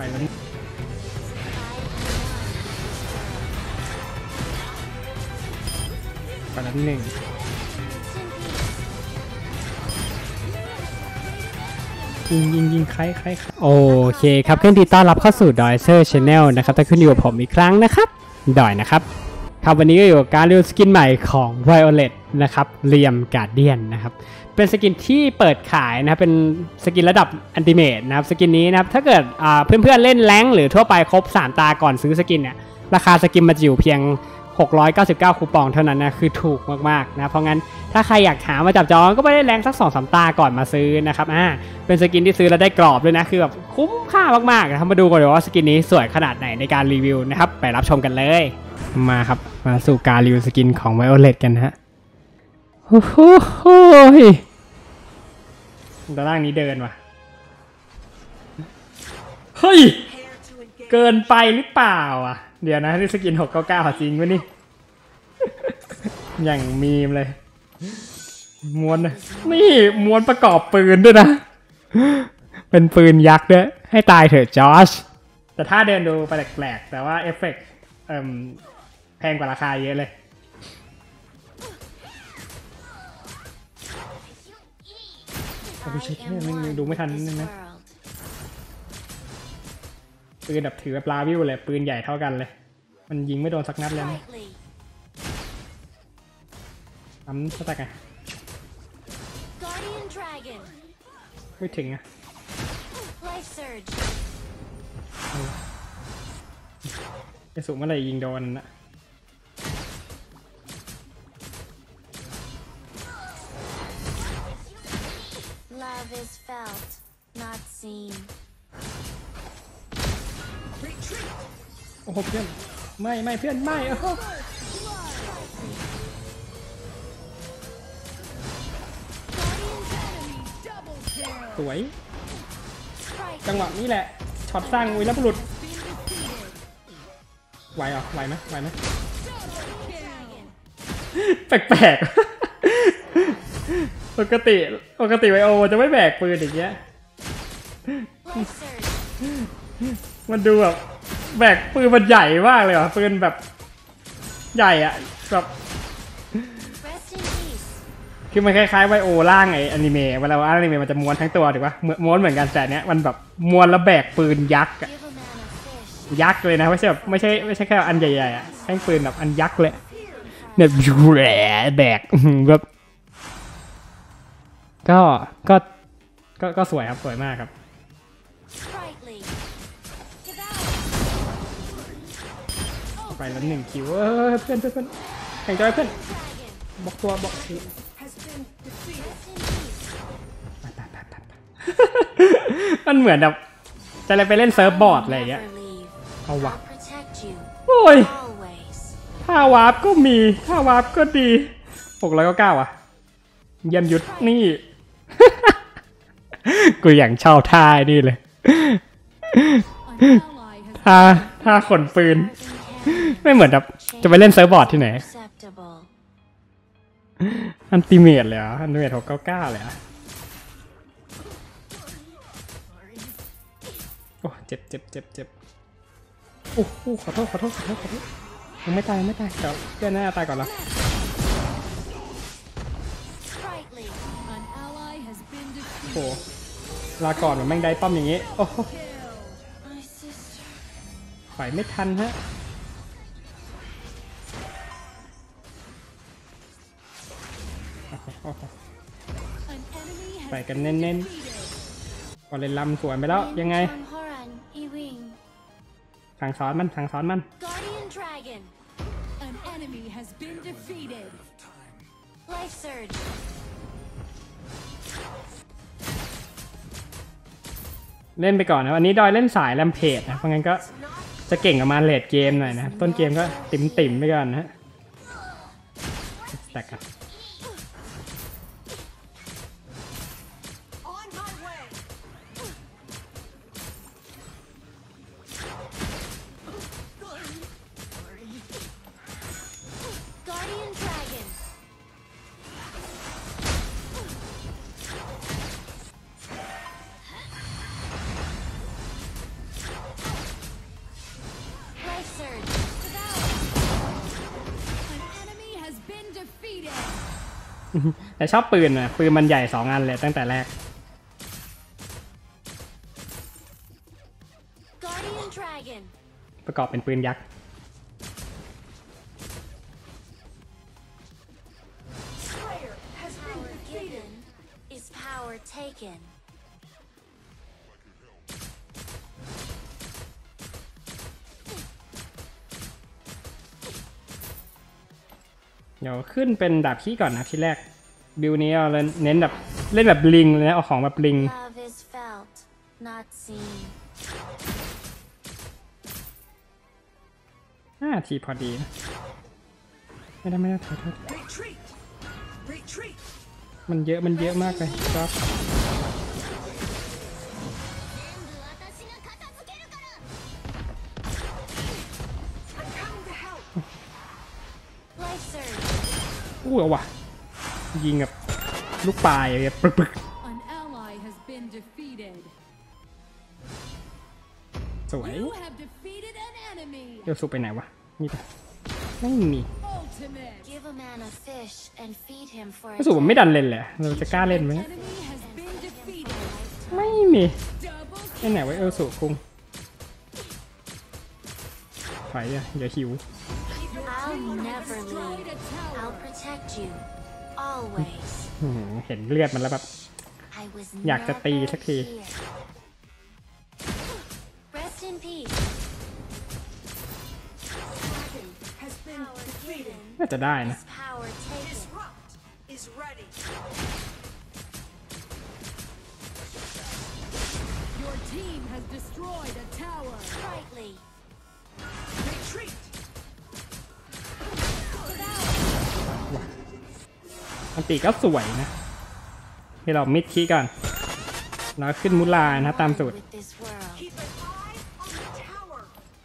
แล้วไปแล้ว1ยิงใครโอเคครับเพื่อนที่ต้อนรับเข้าสู่ดอยเซอร์ชาแนลนะครับถ้าขึ้นอยู่กับผมอีกครั้งนะครับดอยนะครับครับวันนี้ก็อยู่กับการรีวิวสกินใหม่ของ Violet นะครับเรียมการ์เดียนนะครับเป็นสกินที่เปิดขายนะครับเป็นสกินระดับอันติเมทนะครับสกินนี้นะครับถ้าเกิดเพื่อนๆเล่นแรงค์หรือทั่วไปครบ3ตาก่อนซื้อสกินเนี่ยราคาสกินมันจะอยู่เพียง699คูปองเท่านั้นนะคือถูกมากๆนะเพราะงั้นถ้าใครอยากหามาจับจองก็ไม่ได้แรงสัก 2-3 ตาก่อนมาซื้อนะครับเป็นสกินที่ซื้อแล้วได้กรอบด้วยนะคือแบบคุ้มค่ามากๆนะครับมาดูกันเลยว่าสกินนี้สวยขนาดไหนในการรีวิวนะครับไปรับชมกันเลยมาครับมาสู่การรีวิวสกินของ Violet กันนะฮะโอ้โหด้านล่างนี้เดินว่ะเฮ้ยเกินไปหรือเปล่าอ่ะเดี๋ยวนะที่สกิน699จริงวะนี่อย่างมีมเลยม้วนนี่ม้วนประกอบปืนด้วยนะเป็นปืนยักษ์ด้วยให้ตายเถอะจอชแต่ถ้าเดินดูแปลกๆแต่ว่าเอฟเฟกต์แพงกว่าราคาเยอะเลยโอ้ยใช่แค่มันดูไม่ทันนิดนึงนะปืนแบบถือแบบลาวิวเลยปืนใหญ่เท่ากันเลยมันยิงไม่โดนสักนัดเลยนะทำสแต็กไงไม่ถึงอะจะสูงเมื่อไหร่ยิงโดนนะโอ้โหเพื่อนไม่เพื่อนไม่โอ้โหสวยจังหวะนี้แหละช็อตสร้างวีรบุรุษไหวไหมแปลกๆปกติไวโอจะไม่แบกปืนอย่างเงี้ยมันดูแบบแบกปืนมันใหญ่มากเลยว่ะปืนแบบใหญ่อะแบบคือมันคล้ายๆไวโอล่างไออนิเมะเวลาอนิเมะมันจะม้วนทั้งตัวถูกปะม้วนเหมือนกันแต่เนี้ยมันแบบม้วนแล้วแบกปืนยักษ์ยักษ์เลยนะไม่ใช่แค่อันใหญ่ๆอ่ะแท่งปืนแบบอันยักษ์เลยเนี่ยแหลแบกแบบก็สวยครับสวยมากครับไปแล้ว1 คิวเพื่อนแข่งจอยเพื่อนบอกตัวบอกมันเหมือนแบบจะอะไรไปเล่นเซิร์ฟบอร์ดอะไรอย่างเงี้ยเอาวะโอ้ยท่าวาร์ปก็มีท่าวาร์ปก็ดี699อ่ะเยี่ยมยุทธนี่ กูอย่างเช่าท่านี่เลยท่าขนปืนไม่เหมือนแบบจะไปเล่นเซิร์ฟบอร์ดที่ไหนอันติเมทเลยอ่ะอันติเมท699เลยอ่ะโอ้เจ็บโอ้ขอโทษยังไม่ตายเดี๋ยวเพื่อนหน้าตายก่อนละโอ้ลาก่อนมันแม่งได้ป้อมอย่างงี้โอ้ไปไม่ทันฮะไปกันเน้นๆก่อนเลยลำสวนไปแล้วยังไงสั่งสอนมันเล่นไปก่อนนะวันนี้ดอยเล่นสายแรมเพจนะเพราะงั้นก็จะเก่งกับมาเลดเกมหน่อยนะต้นเกมก็ติ่มไปก่อนนะแตกครับแต่ชอบปืนอ่ะปืนมันใหญ่2 อันเลยตั้งแต่แรก Guardian Dragon. ประกอบเป็นปืนยักษ์ Power given is power taken. เดี๋ยวขึ้นเป็นดาบขี้ก่อนนะที่แรกบิวนี้เราเน้นแบบเล่นแบบลิงเลยนะเอาของแบบลิง Love is felt, not seen. 5 ทีพอดีนะไม่ได้โทษ Retreat! Retreat! มันเยอะมากเลยครับ I'm coming to help! Life surge. อู้เอาว่ะยิงแบบลูกปลายแบบปึก An ally has been defeated. สวย You have defeated an enemy. เดี๋ยวสุไปไหนวะมีปะไม่มี Ultimate. Give a man a fish and feed him for a เดี๋ยวสุผมไม่ดันเล่นเลยเราจะกล้าเล่นไหม Enemy has been defeated. ไม่มี Double ไอ้ไหนไว้สุคุงถอยอะอย่าหิว I'll never leave. I'll protect you. Always. เห็นเลือดมันแล้วแบบ I was อยากจะตีสักที never here. Rest in peace. Dragon has been Power defeated. given น่าจะได้นะ is power taken. Disrupt is ready. Your team has destroyed a tower. Brightly. Retreat! อันติก็สวยนะที่เรามิดคีก่อนแล้วขึ้นมุลานะตามสูตร With this world. Keep an eye on the tower.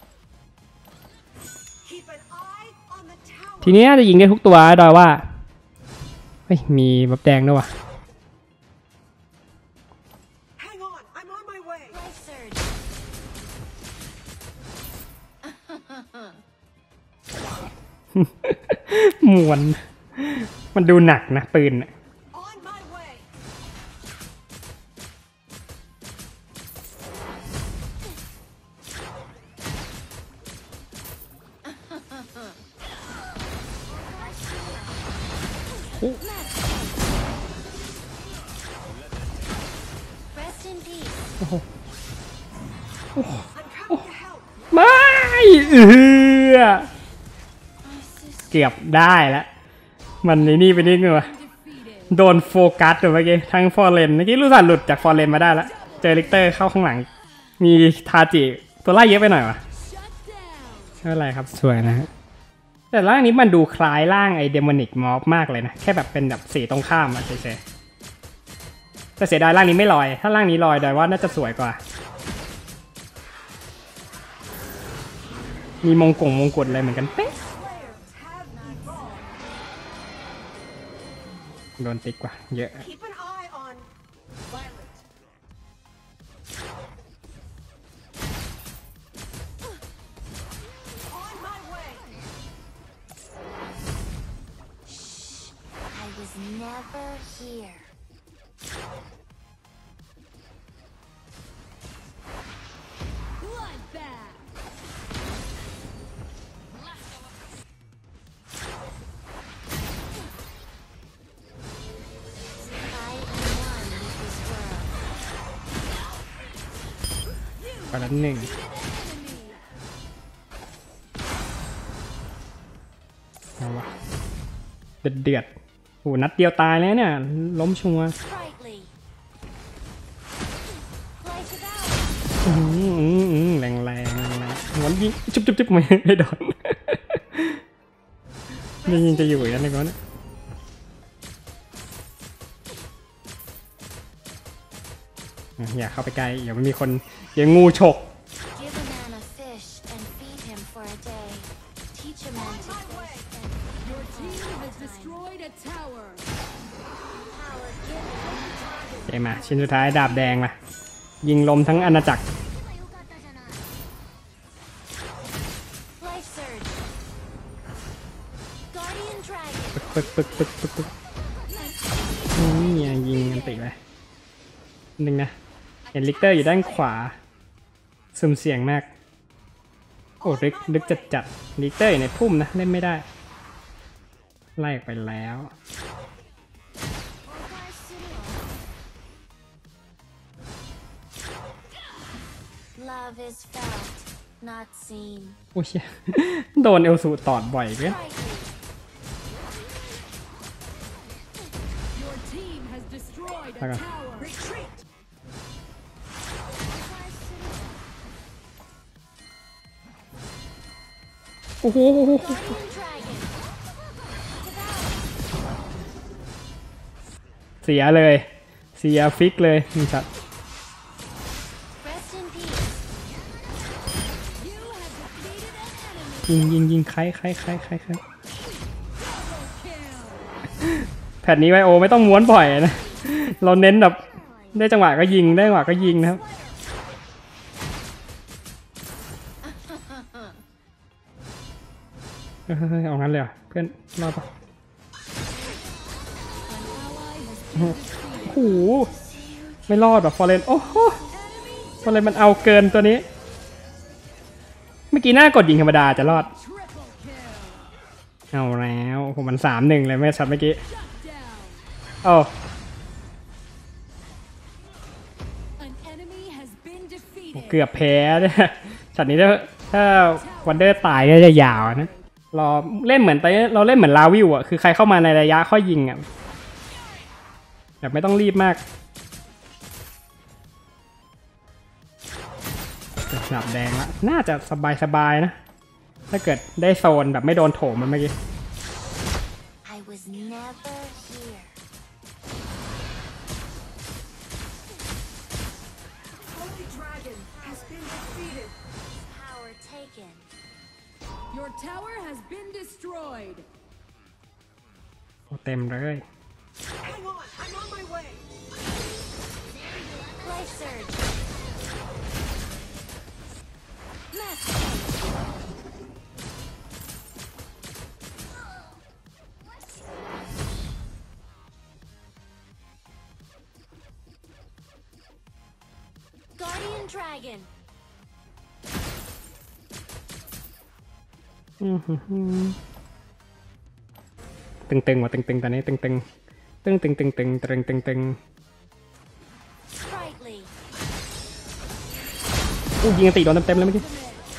Keep an eye on the tower. ทีนี้น่าจะยิงได้ทุกตัวดอยว่าเฮ้ยมีแบบแดงด้วยวะ Hang on, I'm on my way. Life surge. มวนมันดูหนักนะปืนน่ะ On my way. โอ้ Rest in peace. I'm coming to help. ไม่เกือบได้แล้วมันในนี่ไปนิดนึงวะ Defeated. โดนโฟกัสตัวเมื่อกี้ทั้งฟอร์เรนเมื่อกี้รู้สึกหลุดจากฟอร์เรนมาได้แล้วเจอลิกเตอร์เข้าข้างหลัง มีทาจิตัวไล่เยอะไปหน่อยวะ Shut down. ไม่เป็นไรครับสวยนะฮะแต่ร่างนี้มันดูคล้ายร่างไอเดมอนิกมอฟมากเลยนะแค่แบบเป็นแบบสีตรงข้ามอะเฉยๆแต่เสียดายร่างนี้ไม่ลอย ถ้าร่างนี้ลอยดอยว่าน่าจะสวยกว่า มีมงกุฎอะไรเหมือนกันเป๊ะ Players have evolved. โดนติ๊กกว่าเยอะ Keep an eye on Violet. On my way. I was never here. Bloodbath. I am one with this world. กว่านั้นหนึ่ง Enemy. เอาวะเดือดโอ้นัดเดียวตายแล้วเนี่ยล้มชัวร์ Brightly. Life without. แรงหัวยิงจุ๊บไม่โดนยิงจะอยู่อย่างนั้นเลยนะอย่าเข้าไปใกล้อย่ามันมีคนอย่างูฉก Give a man a fish and feed him for a day. Teach a man to fish and Your team has destroyed a tower. power given. เจมาชิ้นสุดท้ายดาบแดงมายิงลมทั้งอาณาจักร Life surge. Guardian Dragon. ปึ๊กนี่ไงยิงกันติไปหนึ่งนะเห็นลิกเตอร์อยู่ด้านขวาสุ่มเสี่ยงมากโอ้ลึกจัดลิกเตอร์อยู่ในพุ่มนะเล่นไม่ได้ไล่ไปแล้ว Love is felt, not seen. โอ้ย โดนเอลสูตอดบ่อยเกิน Brightly. Your team has destroyed a Okay. tower. Retreat. โอ้โห Guardian dragon. เสียเลยเสียฟิกเลยนี่ชัด Rest in peace. You have defeated an enemy. ยิงใคร Kill. แผ่นนี้ไวโอไม่ต้องม้วนบ่อยนะ เราเน้นแบบได้จังหวะก็ยิงได้จังหวะก็ยิงนะครับเฮ้ยเอางั้นเลยเหรอเพื่อนรอดปะ An ally has โอ้โหไม่รอดหรอฟอร์เรนโอ้โหฟอร์เรนมันเอาเกินตัวนี้ เมื่อกี้หน้ากดยิงธรรมดาจะรอด triple kill. เอาแล้วผมมัน3-1เลยไม่ชัดเมื่อกี้ Shut down. โอ้ An enemy has been defeated. เกือบแพ้เนี่ยช็อตนี้ถ้าวันเดอร์ตายก็จะยาวนะรอเล่นเหมือนเราเล่นเหมือนลาวิวอ่ะคือใครเข้ามาในระยะค่อยยิงอ่ะแบบไม่ต้องรีบมากสนับแดงละน่าจะสบายนะถ้าเกิดได้โซนแบบไม่โดนโถมมันเมื่อกี้ I was never here. Holy dragon has been defeated. Power taken. Your tower has been destroyed. โอ้เต็มเลย Hang on, I'm on my way. Life surge. Mass. Guardian dragon. ตึงๆว่ะตึงๆตอนนี้ตึง Brightly. อู้ยิงอันติโดนเต็มๆเลยเมื่อกี้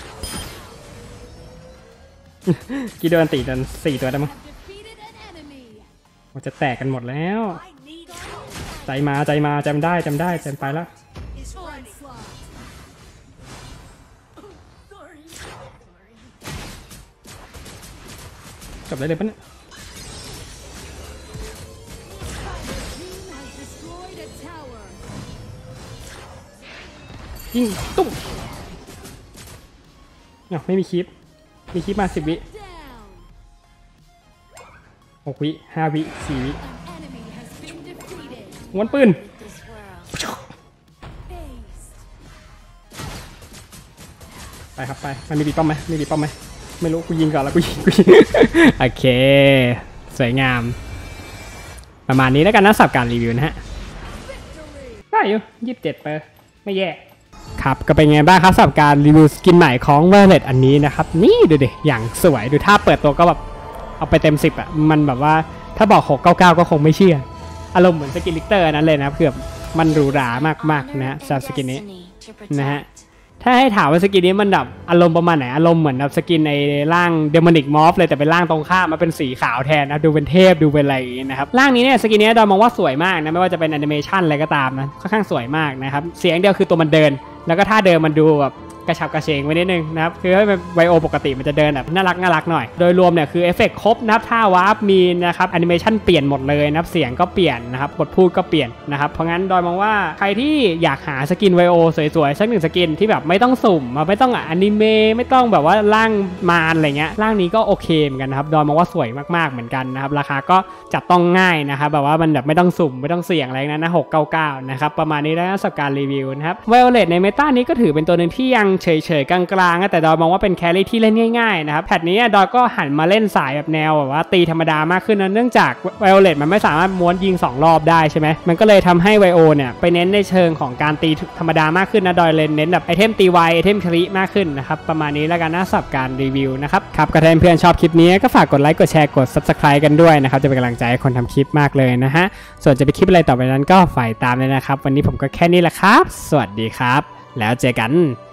กี่โดนอันติโดน4ตัวได้มั้ง Defeated an enemy. มันจะแตกกันหมดแล้ว I need ใจมาจำได้จำไปแล้ว is ready. Onslaught. Sorry. จบได้เลยปะเนี่ย Team has destroyed a tower. ยิงตุ้มเนาะไม่มีคลิปมีคลิปมา10 วิ Down. 6 วิ5 วิ4 วิ An enemy has been defeated. ม้วนปืน This world. Aced. ไปครับไปมันมีบีป้อมไหมไม่รู้กูยิงก่อนแล้วกูยิง โอเคสวยงาม ประมาณนี้แล้วกันนะสำหรับการรีวิวนะฮะ Victory. ได้อยู่27เปอร์ไม่แย่ครับก็เป็นไงบ้างครับสำหรับการรีวิวสกินใหม่ของ Violet อันนี้นะครับนี่ดูดิอย่างสวยดูท่าเปิดตัวก็แบบเอาไปเต็ม10อ่ะมันแบบว่าถ้าบอก699ก็คงไม่เชื่ออารมณ์เหมือนสกินลิกเตอร์นั้นเลยนะเกือบมันหรูหรามากๆนะฮะ Honor สำหรับ and สกินนี้ destiny to นะฮะ protect. ถ้าให้ถามว่าสกินนี้มันแบบอารมณ์ประมาณไหนอารมณ์เหมือนแบบสกินในร่างเดมอนิกมอฟเลยแต่เป็นร่างตรงข้ามมาเป็นสีขาวแทนนะดูเป็นเทพดูเป็นอะไรอย่างงี้นะครับร่างนี้เนี่ยสกินนี้ดอยมองว่าสวยมากนะไม่ว่าจะเป็นแอนิเมชันอะไรก็ตามนะค่อนข้างสวยมากนะครับเสียงเดียวคือตัวมันเดิน แล้วก็ท่าเดินมันดูแบบกระฉับกระเฉงไว้นิดนึงนะครับคือถ้าเป็นไวโอปกติมันจะเดินแบบน่ารักหน่อยโดยรวมเนี่ยคือเอฟเฟกต์ครบนะครับท่าวาร์ปมีนะครับแอนิเมชันเปลี่ยนหมดเลยนะครับเสียงก็เปลี่ยนนะครับบทพูดก็เปลี่ยนนะครับเพราะงั้นดอยมองว่าใครที่อยากหาสกินไวโอสวยๆสักหนึ่งสกินที่แบบไม่ต้องสุ่มไม่ต้องอนิเมะไม่ต้องแบบว่าร่างมารอะไรเงี้ยร่างนี้ก็โอเคเหมือนกันนะครับดอยมองว่าสวยมากๆเหมือนกันนะครับราคาก็จับต้องง่ายนะครับแบบว่ามันแบบไม่ต้องสุ่มไม่ต้องเสี่ยงอะไรนั้นนะ699นะครับประมาณนี้แล้วสำหรับการรีวิวนะครับไวโอเลตในเมตานี้ก็ถือเป็นตัวหนึ่งที่ยังเฉยๆกลางๆแต่ดอยมองว่าเป็นแครี่ที่เล่นง่ายๆนะครับแพทนี้ดอยก็หันมาเล่นสายแบบแนวแบบว่าตีธรรมดามากขึ้นนะเนื่องจากไวโอเลตมันไม่สามารถม้วนยิง2รอบได้ใช่ไหมมันก็เลยทำให้ไวโอเนี่ยไปเน้นในเชิงของการตีธรรมดามากขึ้นนะดอยเลยเน้นแบบไอเทมตีไวไอเทมคริมากขึ้นนะครับประมาณนี้แล้วกันนะสำหรับการรีวิวนะครับครับก็ถ้าเพื่อนชอบคลิปนี้ก็ฝากกดไลค์กดแชร์กด Subscribe กันด้วยนะครับจะเป็นกำลังใจให้คนทำคลิปมากเลยนะฮะส่วนจะไปคลิปอะไรต่อไปนั้นก็ฝ่ายตามเลยนะครับวันนี้ผมก็แค่นี้แหละครับสวัสดีครับแล้วเจอกัน